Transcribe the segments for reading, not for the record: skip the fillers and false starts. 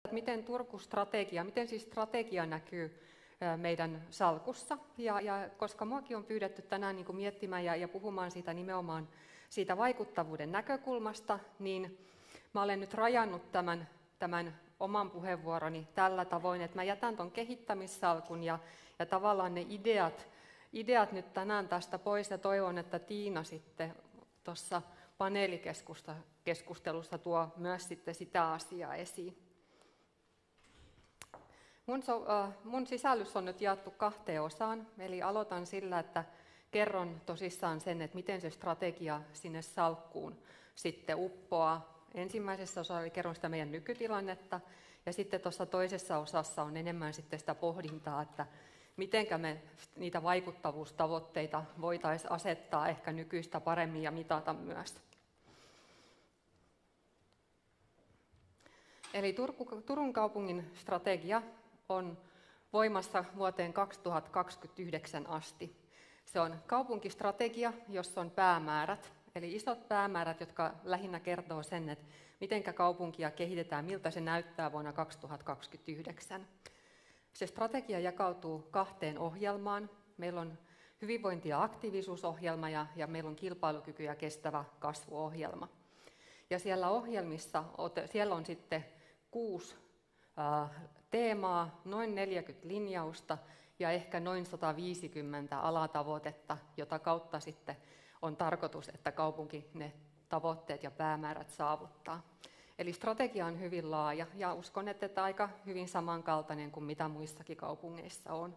miten Turku-strategia, miten siis strategia näkyy meidän salkussa. Ja koska muakin on pyydetty tänään niin kuin miettimään ja puhumaan siitä nimenomaan siitä vaikuttavuuden näkökulmasta, niin mä olen nyt rajannut tämän oman puheenvuoroni tällä tavoin, että mä jätän tuon kehittämissalkun ja tavallaan ne ideat nyt tänään tästä pois, ja toivon, että Tiina sitten tuossa paneelikeskustelussa tuo myös sitten sitä asiaa esiin. Mun sisällys on nyt jaettu 2 osaan, eli aloitan sillä, että kerron tosissaan sen, että miten se strategia sinne salkkuun sitten uppoaa. Ensimmäisessä osassa kerron sitä meidän nykytilannetta, ja sitten tuossa toisessa osassa on enemmän sitten sitä pohdintaa, että mitenkä me niitä vaikuttavuustavoitteita voitaisiin asettaa ehkä nykyistä paremmin ja mitata myös. Eli Turun kaupungin strategia on voimassa vuoteen 2029 asti. Se on kaupunkistrategia, jossa on päämäärät, eli isot päämäärät, jotka lähinnä kertoo sen, että mitenkä kaupunkia kehitetään, miltä se näyttää vuonna 2029. Se strategia jakautuu 2 ohjelmaan. Meillä on hyvinvointi- ja aktiivisuusohjelma ja meillä on kilpailukyky- ja kestävä kasvuohjelma. Ja siellä ohjelmissa siellä on sitten 6 teemaa, noin 40 linjausta ja ehkä noin 150 alatavoitetta, jota kautta sitten on tarkoitus, että kaupunki ne tavoitteet ja päämäärät saavuttaa. Eli strategia on hyvin laaja ja uskon, että aika hyvin samankaltainen kuin mitä muissakin kaupungeissa on.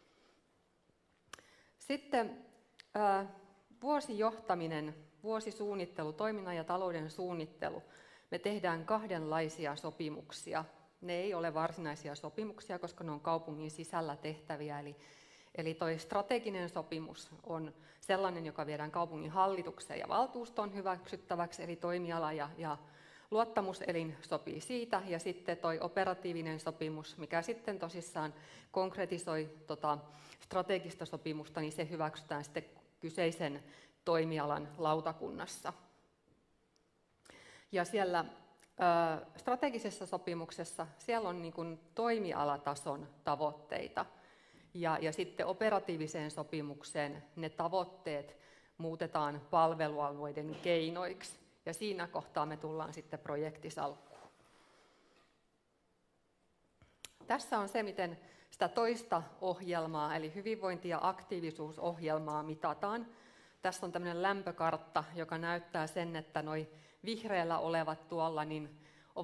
Sitten vuosijohtaminen, vuosisuunnittelu, toiminnan ja talouden suunnittelu. Me tehdään 2 sopimuksia. Ne ei ole varsinaisia sopimuksia, koska ne on kaupungin sisällä tehtäviä. Eli toi strateginen sopimus on sellainen, joka viedään kaupungin hallitukseen ja valtuustoon hyväksyttäväksi, eli toimiala ja luottamuselin sopii siitä, ja sitten toi operatiivinen sopimus, mikä sitten tosissaan konkretisoi strategista sopimusta, niin se hyväksytään sitten kyseisen toimialan lautakunnassa. Ja siellä strategisessa sopimuksessa siellä on niin kuin toimialatason tavoitteita, ja sitten operatiiviseen sopimukseen ne tavoitteet muutetaan palvelualueiden keinoiksi. Ja siinä kohtaa me tullaan sitten projektisalkkuun. Tässä on se, miten sitä toista ohjelmaa, eli hyvinvointi- ja aktiivisuusohjelmaa mitataan. Tässä on tämmöinen lämpökartta, joka näyttää sen, että noi vihreällä olevat tuolla niin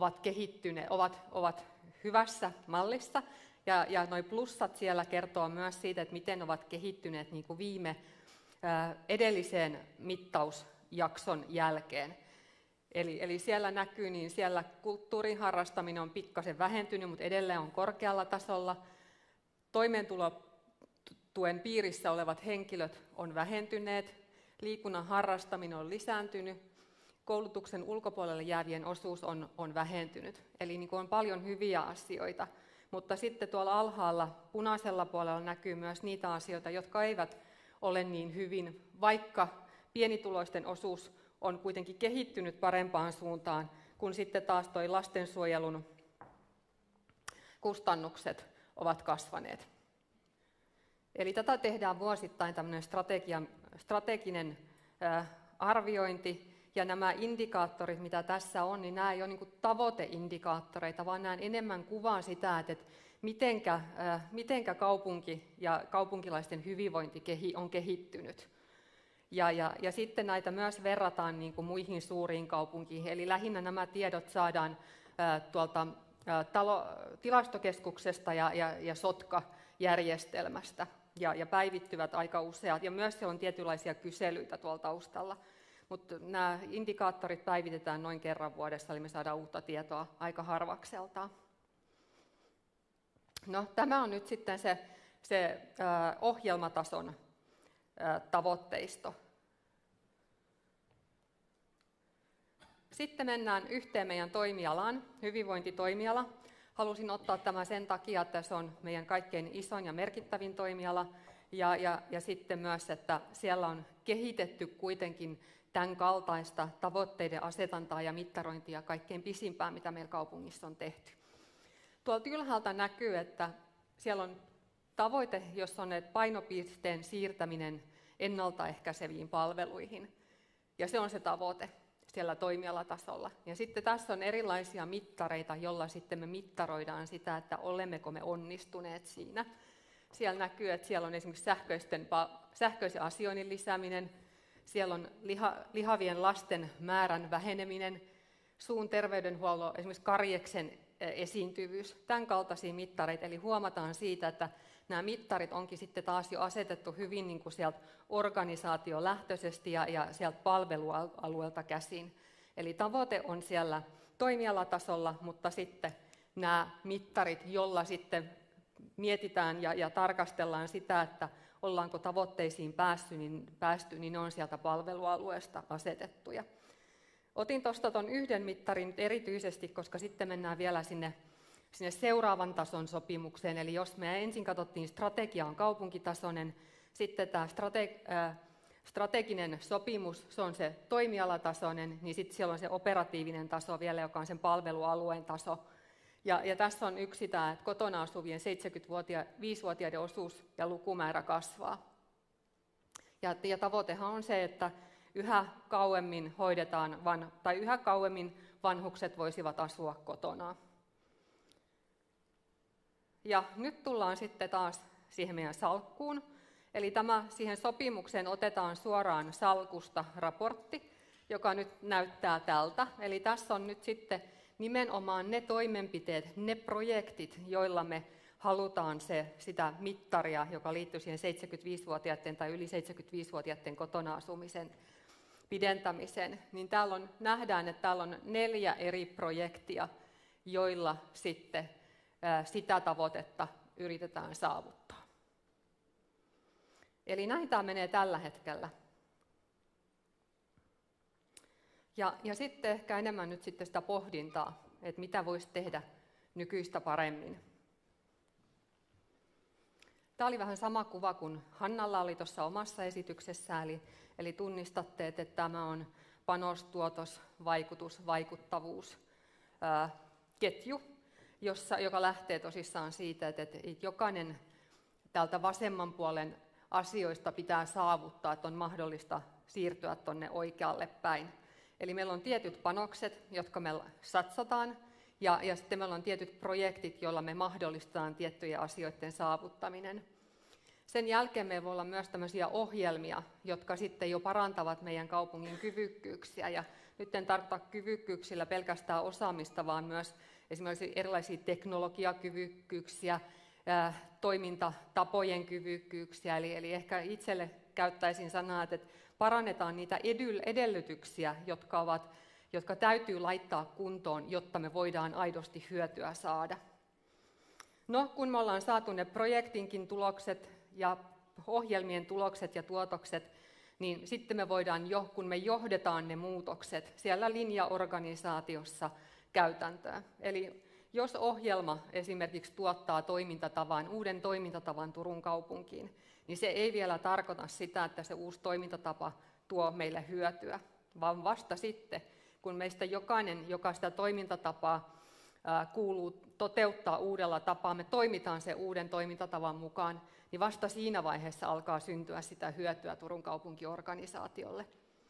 ovat hyvässä mallissa. Ja noi plussat siellä kertoo myös siitä, että miten ovat kehittyneet niin kuin edellisen mittausjakson jälkeen. Eli siellä näkyy, niin siellä kulttuurin harrastaminen on pikkasen vähentynyt, mutta edelleen on korkealla tasolla. Toimeentulotuen piirissä olevat henkilöt on vähentyneet, liikunnan harrastaminen on lisääntynyt, koulutuksen ulkopuolelle jäävien osuus on vähentynyt. Eli niin kuin on paljon hyviä asioita, mutta sitten tuolla alhaalla punaisella puolella näkyy myös niitä asioita, jotka eivät ole niin hyvin, vaikka pienituloisten osuus on kuitenkin kehittynyt parempaan suuntaan, kun sitten taas toi lastensuojelun kustannukset ovat kasvaneet. Eli tätä tehdään vuosittain tämmöinen strateginen arviointi, ja nämä indikaattorit, mitä tässä on, niin nämä ei ole niin kuin tavoiteindikaattoreita, vaan nämä enemmän kuvaa sitä, että mitenkä kaupunki ja kaupunkilaisten hyvinvointi on kehittynyt. Ja sitten näitä myös verrataan niin kuin muihin suuriin kaupunkiin, eli lähinnä nämä tiedot saadaan tuolta tilastokeskuksesta ja SOTKA-järjestelmästä ja päivittyvät aika useat, ja myös on tietynlaisia kyselyitä tuolla taustalla. Mutta nämä indikaattorit päivitetään noin kerran vuodessa, eli me saadaan uutta tietoa aika harvakseltaan. No, tämä on nyt sitten se ohjelmatason tavoitteisto. Sitten mennään yhteen meidän toimialaan, hyvinvointitoimiala. Halusin ottaa tämän sen takia, että se on meidän kaikkein isoin ja merkittävin toimiala, ja sitten myös, että siellä on kehitetty kuitenkin tämän kaltaista tavoitteiden asetantaa ja mittarointia kaikkein pisimpään, mitä meillä kaupungissa on tehty. tuolta ylhäältä näkyy, että siellä on tavoite, jossa on painopisteen siirtäminen ennaltaehkäiseviin palveluihin. Ja se on se tavoite siellä toimialatasolla. Ja sitten tässä on erilaisia mittareita, joilla sitten me mittaroidaan sitä, että olemmeko me onnistuneet siinä. Siellä näkyy, että siellä on esimerkiksi sähköisen asioinnin lisääminen, siellä on lihavien lasten määrän väheneminen, suun terveydenhuollon, esimerkiksi karjeksen esiintyvyys, tämän kaltaisia mittareita. Eli huomataan siitä, että nämä mittarit onkin sitten taas jo asetettu hyvin niin kuin sieltä organisaatiolähtöisesti ja sieltä palvelualueelta käsin. Eli tavoite on siellä toimialatasolla, mutta sitten nämä mittarit, jolla sitten mietitään ja tarkastellaan sitä, että ollaanko tavoitteisiin päästy, niin ne on sieltä palvelualueesta asetettuja. Otin tuosta tuon yhden mittarin nyt erityisesti, koska sitten mennään vielä sinne seuraavan tason sopimukseen. Eli jos me ensin katsottiin, strategia on kaupunkitasoinen, sitten tämä strateginen sopimus, se on se toimialatasoinen, niin sitten siellä on se operatiivinen taso vielä, joka on sen palvelualueen taso. Ja tässä on yksi tämä, että kotona asuvien 75-vuotiaiden osuus ja lukumäärä kasvaa. Ja tavoitehan on se, että yhä kauemmin vanhukset voisivat asua kotona. Ja nyt tullaan sitten taas siihen meidän salkkuun. Eli siihen sopimukseen otetaan suoraan salkusta raportti, joka nyt näyttää tältä. Eli tässä on nyt sitten nimenomaan ne toimenpiteet, ne projektit, joilla me halutaan sitä mittaria, joka liittyy siihen 75-vuotiaiden tai yli 75-vuotiaiden kotona asumisen pidentämiseen. Niin nähdään, että täällä on 4 eri projektia, joilla sitten sitä tavoitetta yritetään saavuttaa. Eli näin tämä menee tällä hetkellä. Ja sitten ehkä enemmän nyt sitten sitä pohdintaa, että mitä voisi tehdä nykyistä paremmin. Tämä oli vähän sama kuva kuin Hannalla oli tuossa omassa esityksessään, eli tunnistatte, että tämä on panos, tuotos, vaikutus, vaikuttavuus, ketju, joka lähtee tosissaan siitä, että jokainen täältä vasemman puolen asioista pitää saavuttaa, että on mahdollista siirtyä tuonne oikealle päin. Eli meillä on tietyt panokset, jotka me satsataan, ja sitten meillä on tietyt projektit, joilla me mahdollistetaan tiettyjen asioiden saavuttaminen. Sen jälkeen meillä voi olla myös tämmöisiä ohjelmia, jotka sitten jo parantavat meidän kaupungin kyvykkyyksiä. Ja nyt en tarkoita kyvykkyyksillä pelkästään osaamista, vaan myös esimerkiksi erilaisia teknologiakyvykkyyksiä, toimintatapojen kyvykkyyksiä. Eli ehkä itselle käyttäisin sanaa, että parannetaan niitä edellytyksiä, jotka täytyy laittaa kuntoon, jotta me voidaan aidosti hyötyä saada. No, kun me ollaan saatu ne projektinkin tulokset ja ohjelmien tulokset ja tuotokset, niin sitten me voidaan kun me johdetaan ne muutokset siellä linjaorganisaatiossa käytäntöön. Eli jos ohjelma esimerkiksi tuottaa uuden toimintatavan Turun kaupunkiin, niin se ei vielä tarkoita sitä, että se uusi toimintatapa tuo meille hyötyä, vaan vasta sitten, kun meistä jokainen, joka sitä toimintatapaa kuuluu toteuttaa uudella tapaa, me toimitaan sen uuden toimintatavan mukaan, niin vasta siinä vaiheessa alkaa syntyä sitä hyötyä Turun kaupunkiorganisaatiolle.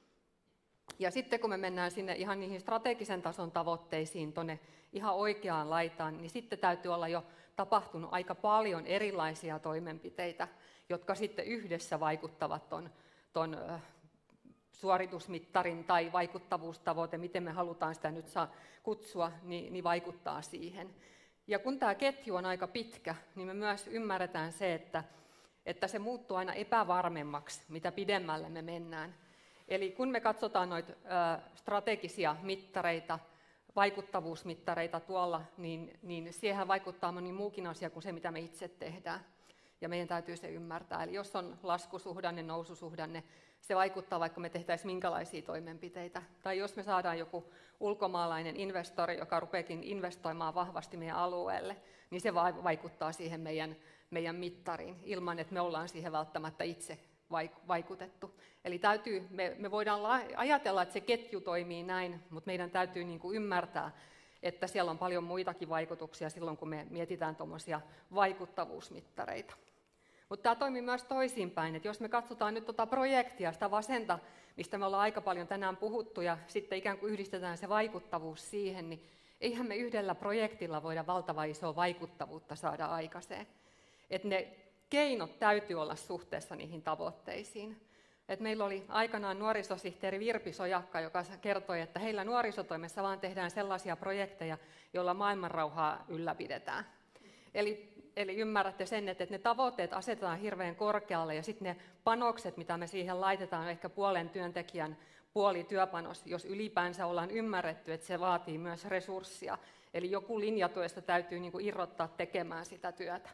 Ja sitten kun me mennään sinne ihan niihin strategisen tason tavoitteisiin, tuonne ihan oikeaan laitaan, niin sitten täytyy olla jo tapahtunut aika paljon erilaisia toimenpiteitä, jotka sitten yhdessä vaikuttavat ton suoritusmittarin tai vaikuttavuustavoite, miten me halutaan sitä nyt kutsua, niin vaikuttaa siihen. Ja kun tämä ketju on aika pitkä, niin me myös ymmärretään se, että se muuttuu aina epävarmemmaksi, mitä pidemmälle me mennään. Eli kun me katsotaan noita strategisia mittareita, vaikuttavuusmittareita tuolla, niin siihen vaikuttaa moni muukin asia kuin se, mitä me itse tehdään. Ja meidän täytyy se ymmärtää. Eli jos on laskusuhdanne, noususuhdanne, se vaikuttaa, vaikka me tehtäisiin minkälaisia toimenpiteitä. Tai jos me saadaan joku ulkomaalainen investori, joka rupeakin investoimaan vahvasti meidän alueelle, niin se vaikuttaa siihen meidän mittariin, ilman että me ollaan siihen välttämättä itse vaikutettu. Eli me voidaan ajatella, että se ketju toimii näin, mutta meidän täytyy ymmärtää, että siellä on paljon muitakin vaikutuksia silloin, kun me mietitään tuommoisia vaikuttavuusmittareita. Mutta tämä toimii myös toisinpäin, että jos me katsotaan nyt tuota projektia, sitä vasenta, mistä me ollaan aika paljon tänään puhuttu, ja sitten ikään kuin yhdistetään se vaikuttavuus siihen, niin eihän me yhdellä projektilla voida valtavan isoa vaikuttavuutta saada aikaiseen. Että ne keinot täytyy olla suhteessa niihin tavoitteisiin. Et meillä oli aikanaan nuorisosihteeri Virpi Sojakka, joka kertoi, että heillä nuorisotoimessa vaan tehdään sellaisia projekteja, joilla maailmanrauhaa ylläpidetään. Eli ymmärrätte sen, että ne tavoitteet asetetaan hirveän korkealle ja sitten ne panokset, mitä me siihen laitetaan, on ehkä puolen työntekijän puoli työpanos, jos ylipäänsä ollaan ymmärretty, että se vaatii myös resurssia. Eli joku linjatuesta täytyy niin kuin irrottaa tekemään sitä työtä.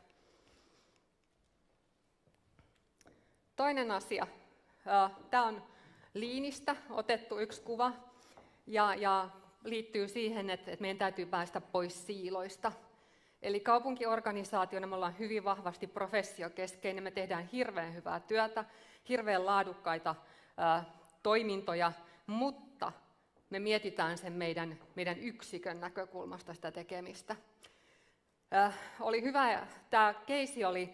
Toinen asia. Tämä on Leanistä otettu yksi kuva ja liittyy siihen, että meidän täytyy päästä pois siiloista. Eli kaupunkiorganisaationa me ollaan hyvin vahvasti professiokeskeinen, me tehdään hirveän hyvää työtä, hirveän laadukkaita toimintoja, mutta me mietitään sen meidän yksikön näkökulmasta sitä tekemistä. Oli hyvä, tämä keissi oli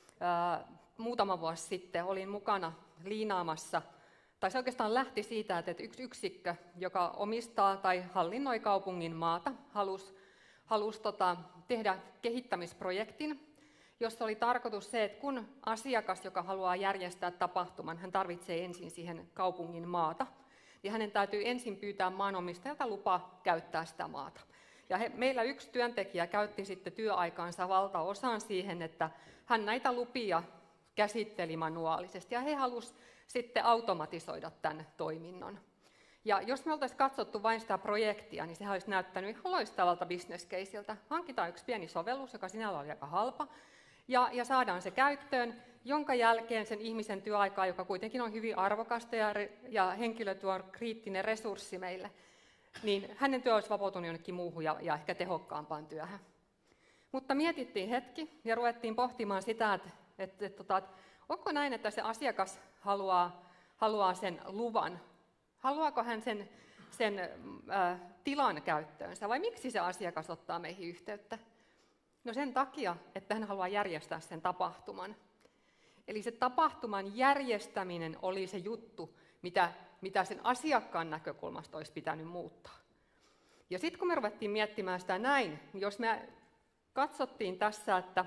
muutama vuosi sitten, olin mukana liinaamassa, tai se oikeastaan lähti siitä, että yksi yksikkö, joka omistaa tai hallinnoi kaupungin maata, halusi tehdä kehittämisprojektin, jossa oli tarkoitus se, että kun asiakas, joka haluaa järjestää tapahtuman, hän tarvitsee ensin siihen kaupungin maata, niin hänen täytyy ensin pyytää maanomistajalta lupa käyttää sitä maata. Ja meillä yksi työntekijä käytti sitten työaikaansa valtaosan siihen, että hän näitä lupia käsitteli manuaalisesti, ja he halusivat sitten automatisoida tämän toiminnon. Ja jos me oltaisiin katsottu vain sitä projektia, niin sehän olisi näyttänyt ihan loistavalta business caseiltä. Hankitaan yksi pieni sovellus, joka sinällä oli aika halpa, ja saadaan se käyttöön, jonka jälkeen sen ihmisen työaikaa, joka kuitenkin on hyvin arvokasta ja henkilötyö on kriittinen resurssi meille, niin hänen työ olisi vapautunut jonnekin muuhun ja ehkä tehokkaampaan työhön. Mutta mietittiin hetki ja ruvettiin pohtimaan sitä, että onko näin, että se asiakas haluaa sen luvan. Haluaako hän sen tilan käyttöönsä vai miksi se asiakas ottaa meihin yhteyttä? No sen takia, että hän haluaa järjestää sen tapahtuman. Eli se tapahtuman järjestäminen oli se juttu, mitä sen asiakkaan näkökulmasta olisi pitänyt muuttaa. Ja sitten kun me ruvettiin miettimään sitä näin, niin jos me katsottiin tässä, että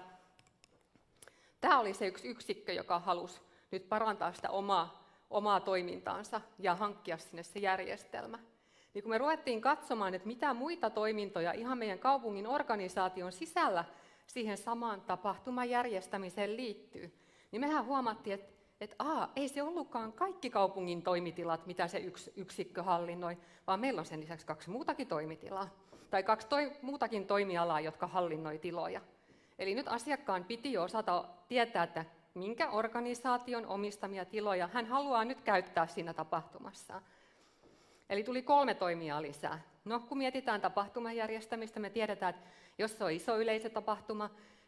tämä oli se yksi yksikkö, joka halusi nyt parantaa sitä omaa toimintaansa ja hankkia sinne se järjestelmä. Niin kun me ruvettiin katsomaan, että mitä muita toimintoja ihan meidän kaupungin organisaation sisällä siihen samaan tapahtuman järjestämiseen liittyy, niin mehän huomattiin, että ei se ollutkaan kaikki kaupungin toimitilat, mitä se yksi yksikkö hallinnoi, vaan meillä on sen lisäksi 2 muutakin toimitilaa, tai 2 muutakin toimialaa, jotka hallinnoi tiloja. Eli nyt asiakkaan piti jo osata tietää, että minkä organisaation omistamia tiloja hän haluaa nyt käyttää siinä tapahtumassa. Eli tuli 3 toimijaa lisää. No, kun mietitään tapahtuman järjestämistä, me tiedetään, että jos se on iso yleisötapahtuma,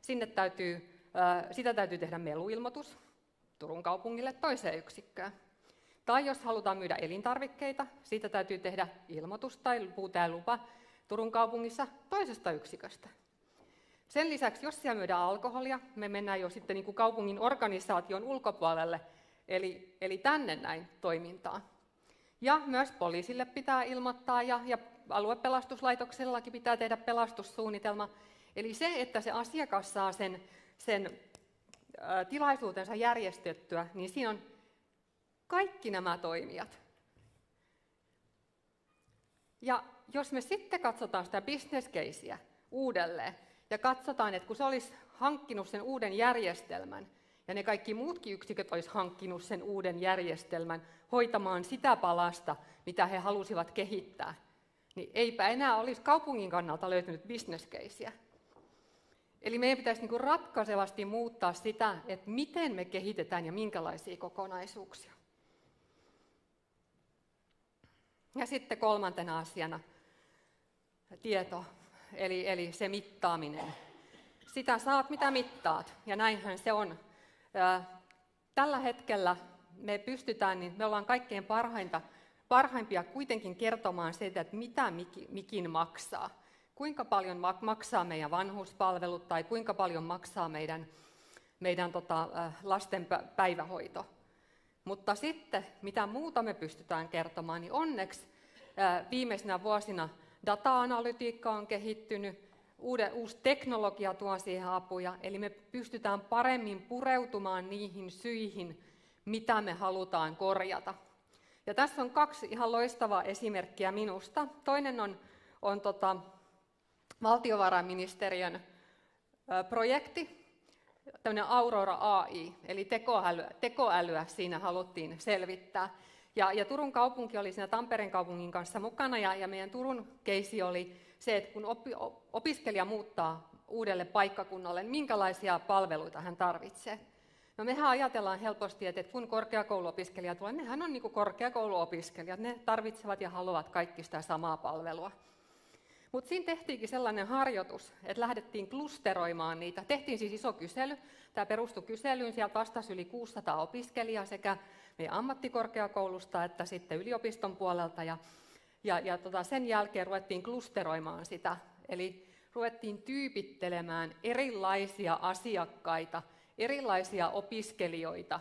sitä täytyy tehdä meluilmoitus Turun kaupungille toiseen yksikköön. Tai jos halutaan myydä elintarvikkeita, siitä täytyy tehdä ilmoitus tai lupa Turun kaupungissa toisesta yksiköstä. Sen lisäksi, jos siellä myydään alkoholia, me mennään jo sitten niin kuin kaupungin organisaation ulkopuolelle, eli tänne näin toimintaan. Ja myös poliisille pitää ilmoittaa ja aluepelastuslaitoksellakin pitää tehdä pelastussuunnitelma. Eli se, että se asiakas saa sen tilaisuutensa järjestettyä, niin siinä on kaikki nämä toimijat. Ja jos me sitten katsotaan sitä business casea uudelleen, ja katsotaan, että kun se olisi hankkinut sen uuden järjestelmän, ja ne kaikki muutkin yksiköt olisi hankkinut sen uuden järjestelmän hoitamaan sitä palasta, mitä he halusivat kehittää, niin eipä enää olisi kaupungin kannalta löytynyt business casea. Eli meidän pitäisi niin kuin ratkaisevasti muuttaa sitä, että miten me kehitetään ja minkälaisia kokonaisuuksia. Ja sitten 3. asiana tieto, eli se mittaaminen. Sitä saat, mitä mittaat, ja näinhän se on. Tällä hetkellä me ollaan kaikkein parhaimpia kuitenkin kertomaan siitä, että mitä mikin maksaa. kuinka paljon maksaa meidän vanhuspalvelut tai kuinka paljon maksaa meidän lasten päivähoito. Mutta sitten, mitä muuta me pystytään kertomaan, niin onneksi viimeisinä vuosina data-analytiikka on kehittynyt, uusi teknologia tuo siihen apuja, eli me pystytään paremmin pureutumaan niihin syihin, mitä me halutaan korjata. Ja tässä on 2 ihan loistavaa esimerkkiä minusta. Toinen on valtiovarainministeriön projekti, tämmöinen Aurora AI, eli tekoälyä siinä haluttiin selvittää. Ja Turun kaupunki oli siinä Tampereen kaupungin kanssa mukana, ja meidän Turun keisi oli se, että kun opiskelija muuttaa uudelle paikkakunnalle, niin minkälaisia palveluita hän tarvitsee. No mehän ajatellaan helposti, että kun korkeakouluopiskelija tulee, nehän on niin kuin korkeakouluopiskelijat, ne tarvitsevat ja haluavat kaikki sitä samaa palvelua. Mutta siinä tehtiinkin sellainen harjoitus, että lähdettiin klusteroimaan niitä. Tehtiin siis iso kysely. Tämä perustui kyselyyn. Sieltä vastasi yli 600 opiskelijaa sekä meidän ammattikorkeakoulusta että sitten yliopiston puolelta. Ja sen jälkeen ruvettiin klusteroimaan sitä. Eli ruvettiin tyypittelemään erilaisia asiakkaita, erilaisia opiskelijoita,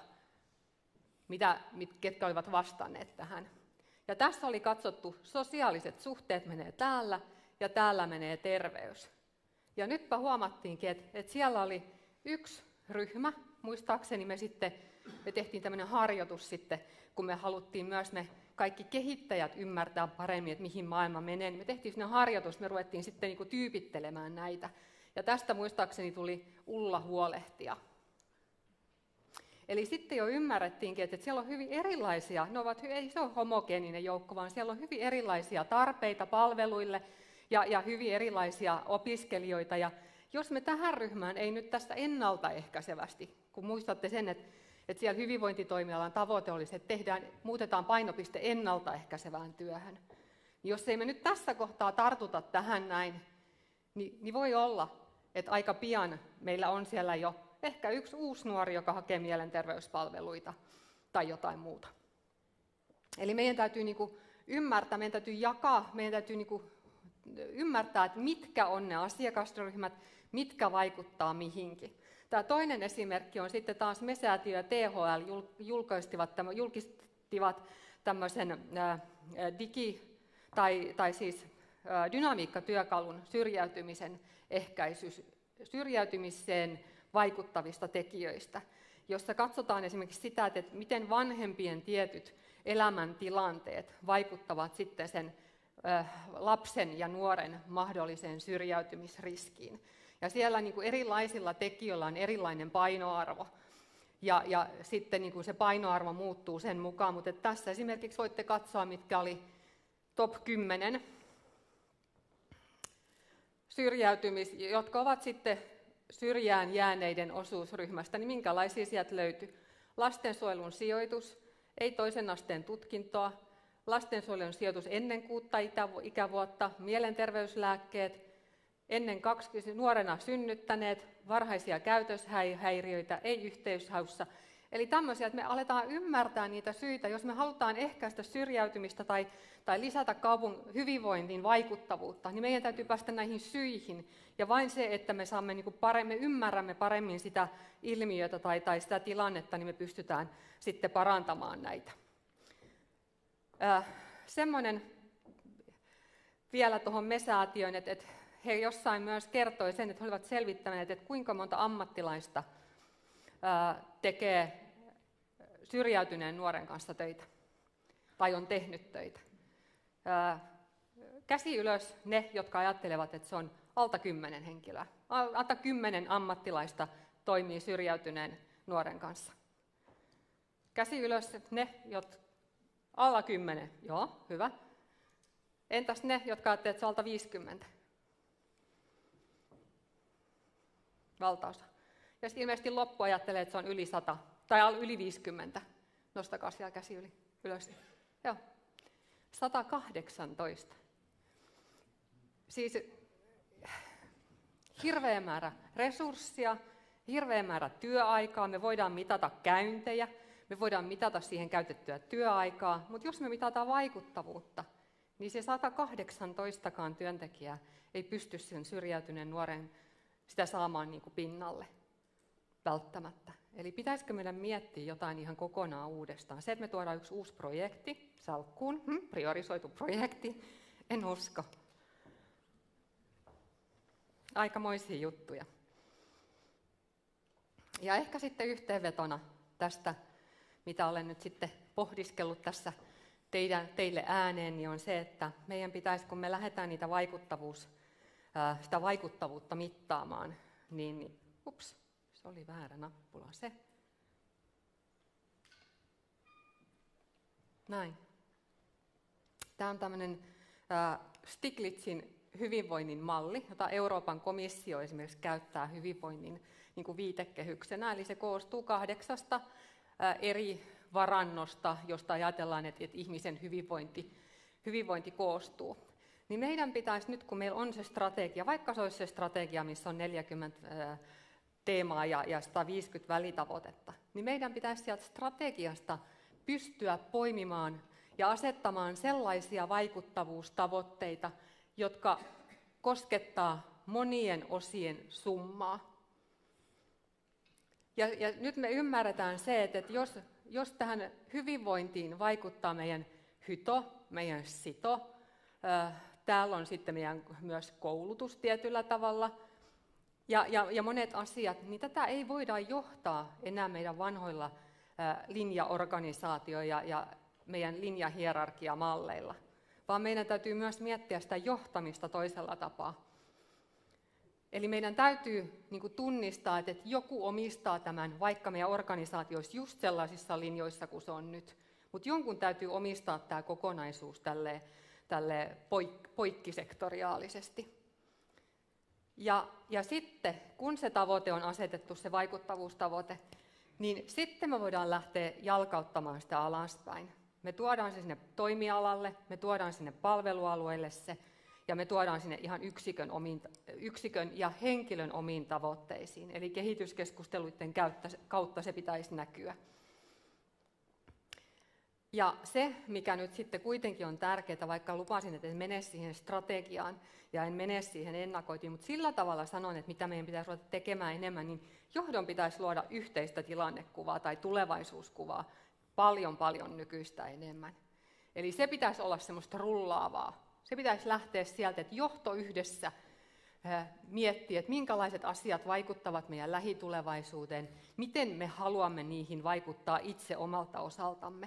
ketkä olivat vastanneet tähän. Ja tässä oli katsottu, sosiaaliset suhteet menee täällä, ja täällä menee terveys. Ja nytpä huomattiinkin, että siellä oli yksi ryhmä, muistaakseni me tehtiin tämmöinen harjoitus sitten, kun me haluttiin myös me kaikki kehittäjät ymmärtää paremmin, että mihin maailma menee, niin me tehtiin sellainen harjoitus, me ruvettiin sitten niin kuin tyypittelemään näitä. Ja tästä muistaakseni tuli Ulla Huolehtija. Eli sitten jo ymmärrettiinkin, että siellä on hyvin erilaisia, ei se ole homogeeninen joukko, vaan siellä on hyvin erilaisia tarpeita palveluille, ja hyvin erilaisia opiskelijoita. Ja jos me tähän ryhmään ei nyt tästä ennaltaehkäisevästi, kun muistatte sen, että siellä hyvinvointitoimialan tavoite olisi, että muutetaan painopiste ennaltaehkäisevään työhön, niin jos ei me nyt tässä kohtaa tartuta tähän näin, niin voi olla, että aika pian meillä on siellä jo ehkä yksi uusi nuori, joka hakee mielenterveyspalveluita tai jotain muuta. Eli meidän täytyy ymmärtää, meidän täytyy jakaa, meidän täytyy ymmärtää, että mitkä on ne asiakasryhmät, mitkä vaikuttaa mihinkin. Tämä toinen esimerkki on sitten taas Me-säätiö ja THL julkistivat tämmöisen dynamiikkatyökalun syrjäytymiseen vaikuttavista tekijöistä, jossa katsotaan esimerkiksi sitä, että miten vanhempien tietyt elämäntilanteet vaikuttavat sitten sen lapsen ja nuoren mahdolliseen syrjäytymisriskiin. Ja siellä erilaisilla tekijöillä on erilainen painoarvo. Ja sitten se painoarvo muuttuu sen mukaan. Mutta tässä esimerkiksi voitte katsoa, mitkä oli top 10 jotka ovat sitten syrjään jääneiden osuusryhmästä, niin minkälaisia sieltä löytyi? Lastensuojelun sijoitus, ei toisen asteen tutkintoa, lastensuojelun sijoitus ennen 6 ikävuotta, mielenterveyslääkkeet, ennen 20 nuorena synnyttäneet, varhaisia käytöshäiriöitä, ei yhteyshaussa. Eli tämmöisiä, että me aletaan ymmärtää niitä syitä, jos me halutaan ehkäistä syrjäytymistä tai lisätä hyvinvointiin vaikuttavuutta, niin meidän täytyy päästä näihin syihin. Ja vain se, että me me ymmärrämme paremmin sitä ilmiötä tai sitä tilannetta, niin me pystytään sitten parantamaan näitä. Semmoinen vielä tuohon Me-säätiöön, että he jossain myös kertoi sen, että he olivat selvittäneet, että kuinka monta ammattilaista tekee syrjäytyneen nuoren kanssa töitä tai on tehnyt töitä. Käsi ylös ne, jotka ajattelevat, että se on alta 10 henkilöä. Alta 10 ammattilaista toimii syrjäytyneen nuoren kanssa. Käsi ylös ne, jotka alla 10. Joo, hyvä. Entäs ne, jotka ajattelevat, että se on alta 50? Valtaosa. Ja sitten ilmeisesti loppu ajattelee, että se on yli 100 tai yli 50. Nostakaa siellä käsi ylös. Joo. 118. Siis hirveä määrä resurssia, hirveä määrä työaikaa. Me voidaan mitata käyntejä, me voidaan mitata siihen käytettyä työaikaa, mutta jos me mitataan vaikuttavuutta, niin se 118 työntekijää ei pysty sen syrjäytyneen nuoren sitä saamaan niin kuin pinnalle välttämättä. Eli pitäisikö meidän miettiä jotain ihan kokonaan uudestaan? Se, että me tuodaan yksi uusi projekti salkkuun, priorisoitu projekti, en usko. Aikamoisia juttuja. Ja ehkä sitten yhteenvetona tästä, mitä olen nyt sitten pohdiskellut tässä teille ääneen, niin on se, että meidän pitäisi, kun me lähdetään niitä sitä vaikuttavuutta mittaamaan, niin se oli väärä nappula se. Näin. Tämä on tämmöinen Stiglitzin hyvinvoinnin malli, jota Euroopan komissio esimerkiksi käyttää hyvinvoinnin niin kuin viitekehyksenä. Eli se koostuu 8 eri varannosta, josta ajatellaan, että ihmisen hyvinvointi koostuu. Niin meidän pitäisi nyt, kun meillä on se strategia, vaikka se olisi se strategia, missä on 40 teemaa ja 150 välitavoitetta, niin meidän pitäisi sieltä strategiasta pystyä poimimaan ja asettamaan sellaisia vaikuttavuustavoitteita, jotka koskettaa monien osien summaa. Ja nyt me ymmärretään se, että jos tähän hyvinvointiin vaikuttaa meidän hyto, meidän sito, täällä on sitten meidän myös koulutus tietyllä tavalla ja monet asiat, niin tätä ei voida johtaa enää meidän vanhoilla linjaorganisaatio- ja meidän linjahierarkiamalleilla, vaan meidän täytyy myös miettiä sitä johtamista toisella tapaa. Eli meidän täytyy tunnistaa, että joku omistaa tämän, vaikka meidän organisaatio olisi just sellaisissa linjoissa kuin se on nyt. Mutta jonkun täytyy omistaa tämä kokonaisuus tälle poikkisektoriaalisesti. Ja sitten, kun se tavoite on asetettu, se vaikuttavuustavoite, niin sitten me voidaan lähteä jalkauttamaan sitä alaspäin. Me tuodaan se sinne toimialalle, me tuodaan sinne palvelualueelle se, ja me tuodaan sinne ihan yksikön ja henkilön omiin tavoitteisiin. Eli kehityskeskusteluiden kautta se pitäisi näkyä. Ja se, mikä nyt sitten kuitenkin on tärkeää, vaikka lupasin, että en mene siihen strategiaan ja en mene siihen ennakointiin, mutta sillä tavalla sanon, että mitä meidän pitäisi ruveta tekemään enemmän, niin johdon pitäisi luoda yhteistä tilannekuvaa tai tulevaisuuskuvaa paljon nykyistä enemmän. Eli se pitäisi olla semmoista rullaavaa. Se pitäisi lähteä sieltä, että johto yhdessä miettii, että minkälaiset asiat vaikuttavat meidän lähitulevaisuuteen, miten me haluamme niihin vaikuttaa itse omalta osaltamme.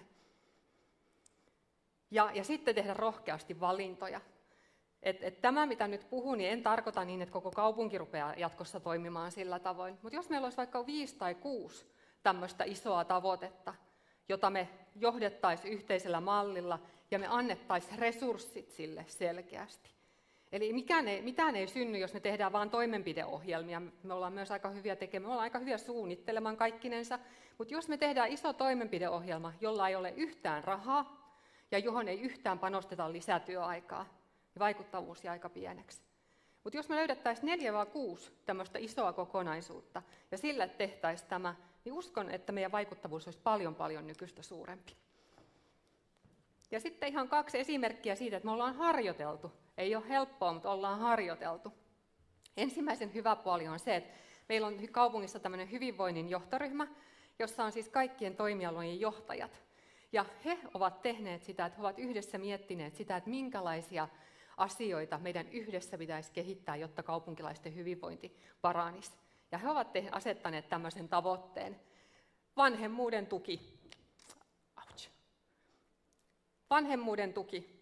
Ja sitten tehdä rohkeasti valintoja. Tämä, mitä nyt puhun, niin en tarkoita niin, että koko kaupunki rupeaa jatkossa toimimaan sillä tavoin. Mutta jos meillä olisi vaikka 5 tai 6 tämmöistä isoa tavoitetta, jota me johdettaisiin yhteisellä mallilla ja me annettaisiin resurssit sille selkeästi. Eli mitään ei synny, jos me tehdään vain toimenpideohjelmia. Me ollaan myös aika hyviä tekemään, me ollaan aika hyviä suunnittelemaan kaikkinensa. Mutta jos me tehdään iso toimenpideohjelma, jolla ei ole yhtään rahaa ja johon ei yhtään panosteta lisätyöaikaa, niin vaikuttavuus jää aika pieneksi. Mutta jos me löydettäisiin 4 vai 6 tämmöistä isoa kokonaisuutta ja sille tehtäisiin tämä, niin uskon, että meidän vaikuttavuus olisi paljon nykyistä suurempi. Ja sitten ihan 2 esimerkkiä siitä, että me ollaan harjoiteltu. Ei ole helppoa, mutta ollaan harjoiteltu. Ensimmäisen hyvä puoli on se, että meillä on kaupungissa tämmöinen hyvinvoinnin johtoryhmä, jossa on siis kaikkien toimialojen johtajat. Ja he ovat tehneet sitä, että he ovat yhdessä miettineet sitä, että minkälaisia asioita meidän yhdessä pitäisi kehittää, jotta kaupunkilaisten hyvinvointi paranisi. Ja he ovat asettaneet tämmöisen tavoitteen. Vanhemmuuden tuki. Ouch. Vanhemmuuden tuki.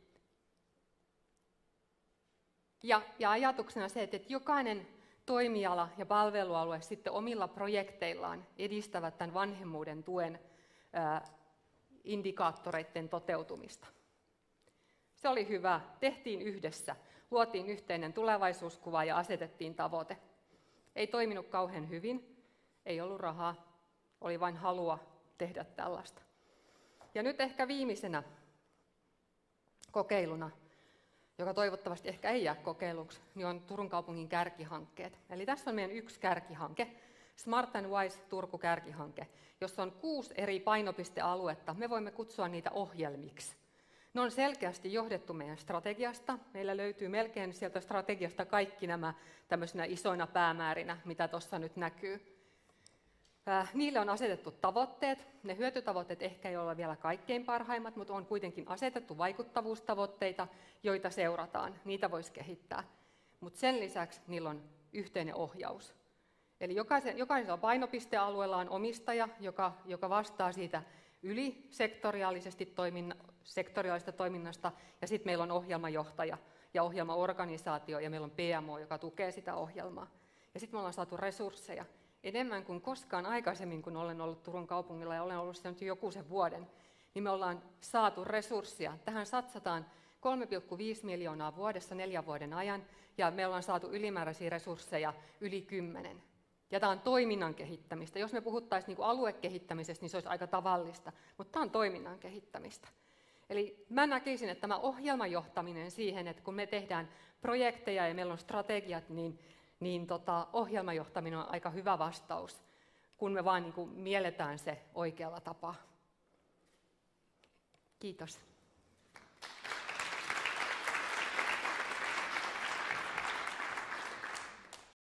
Ja ajatuksena se, että jokainen toimiala ja palvelualue sitten omilla projekteillaan edistävät tämän vanhemmuuden tuen indikaattoreiden toteutumista. Se oli hyvä. Tehtiin yhdessä. Luotiin yhteinen tulevaisuuskuva ja asetettiin tavoite. Ei toiminut kauhean hyvin, ei ollut rahaa, oli vain halua tehdä tällaista. Ja nyt ehkä viimeisenä kokeiluna, joka toivottavasti ehkä ei jää kokeiluksi, niin on Turun kaupungin kärkihankkeet. Eli tässä on meidän yksi kärkihanke, Smart and Wise Turku-kärkihanke, jossa on 6 eri painopistealuetta. Me voimme kutsua niitä ohjelmiksi. Ne on selkeästi johdettu meidän strategiasta. Meillä löytyy melkein sieltä strategiasta kaikki nämä tämmöisinä isoina päämäärinä, mitä tuossa nyt näkyy. Niille on asetettu tavoitteet. Ne hyötytavoitteet ehkä ei ole vielä kaikkein parhaimmat, mutta on kuitenkin asetettu vaikuttavuustavoitteita, joita seurataan. Niitä voisi kehittää. Mutta sen lisäksi niillä on yhteinen ohjaus. Eli jokaisella painopistealueella on omistaja, joka vastaa siitä sektoriaalisesta toiminnasta, ja sitten meillä on ohjelmajohtaja ja ohjelmaorganisaatio, ja meillä on PMO, joka tukee sitä ohjelmaa. Ja sitten me ollaan saatu resursseja. Enemmän kuin koskaan aikaisemmin, kun olen ollut Turun kaupungilla ja olen ollut siellä nyt joku sen vuoden, niin me ollaan saatu resursseja. Tähän satsataan 3,5 miljoonaa vuodessa 4 vuoden ajan, ja me ollaan saatu ylimääräisiä resursseja yli 10. Ja tämä on toiminnan kehittämistä. Jos me puhuttaisiin niin kuin aluekehittämisestä, niin se olisi aika tavallista, mutta tämä on toiminnan kehittämistä. Eli mä näkisin, että tämä ohjelmajohtaminen siihen, että kun me tehdään projekteja ja meillä on strategiat, niin ohjelmajohtaminen on aika hyvä vastaus, kun me vaan niin kuin mielletään se oikealla tapaa. Kiitos.